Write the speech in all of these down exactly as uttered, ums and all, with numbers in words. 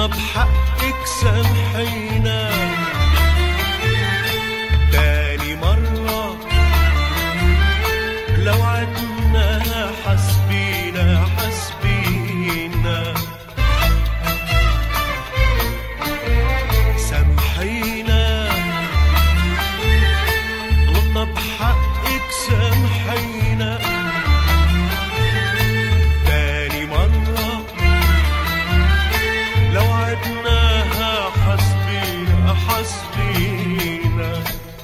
غلطنا بحقك سامحينا تاني مرة، لو عدنا حسبينا حسبينا سامحينا، غلطنا بحقك سامحينا تاني مرة، لو عدناها حسبينا حسبينا.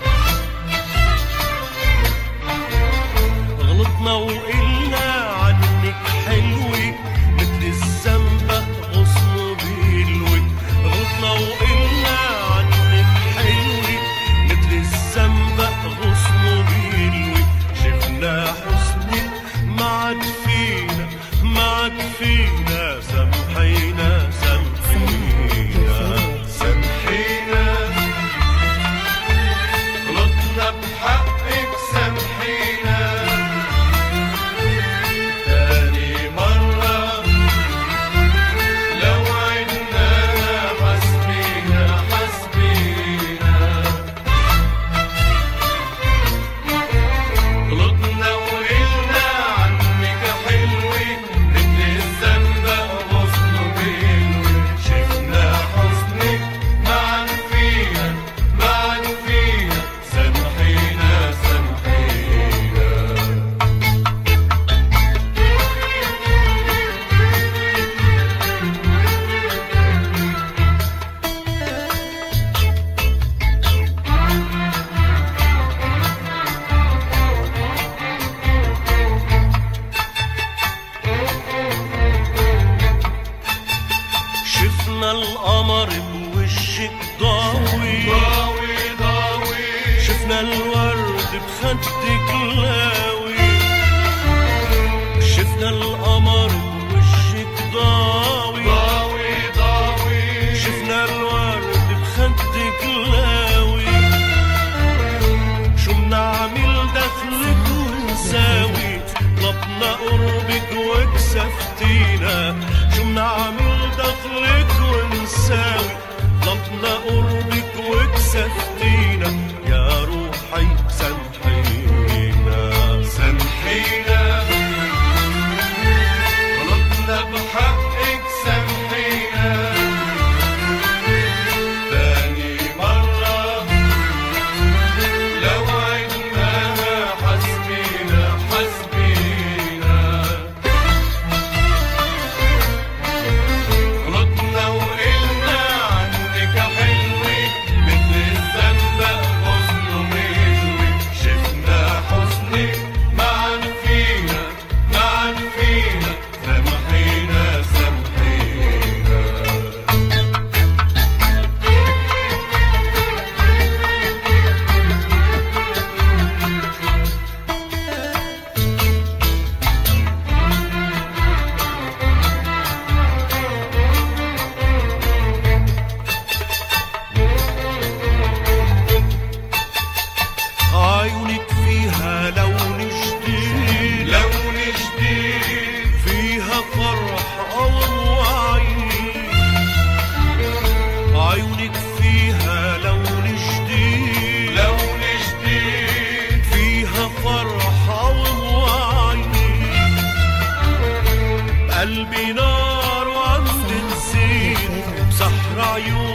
غلطنا وقلنا عنك حلوة مثل الزنبق غصن بيلوي، غلطنا وقلنا عنك حلوة مثل الزنبق غصن بيلوي، شفنا حسنك ما عاد فينا ما عاد فينا سامحينا سامحينا سامحينا، غلطنا بحقك سامحينا تاني مرة، لو عدناها حسبينا حسبينا. غلطنا وقلنا عنك حلوة مثل الزنبق غصن بيلوي، شفنا حسنك ما عاد فينا ما عاد فينا سامحينا سامحينا. شفنا القمر بوشك ضاوي ضاوي ضاوي، شفنا الورد بخدك لاوي، شفنا القمر بوشك ضاوي ضاوي ضاوي، شفنا الورد بخدك لاوي، شو منعمل دخلك ونساوي، طلبنا قربك وكسفتينا، شو منعمل دخلك ونساوي، طلبنا قربك وكسفتينا، يا روحي سامحينا سامحينا، غلطنا بحقك سامحينا تاني مرة، لو عدناها حسبينا حسبينا. غلطنا وقلنا عنك حلوة مثل الزنبق غصن بيلوي، شفنا حسنك ما عاد فينا ما عاد فينا سامحينا سامحينا. عيونك فيها لون جديد لون جديد، فيها فرح ووعيد، عيونك فيها لون جديد لون جديد، فيها فرح ووعيد، قلبي نار وعم بتزيد بسحر عيونك